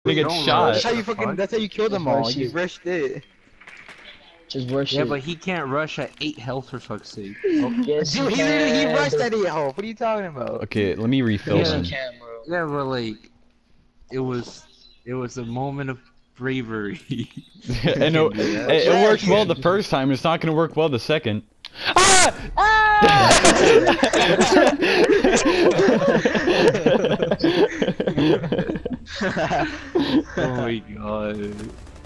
get shot. That's how you fucking. That's how you kill them all. Rush You it. rushed it. Just rush Yeah, it. but he can't rush at 8 health for fuck's sake. Yes, Dude, he literally rushed that health. What are you talking about? Okay, let me refill Yes, them. you can, bro. Yeah, but like, it was a moment of bravery. And it worked well the first time. It's not gonna work well the second. Ah! Oh my god.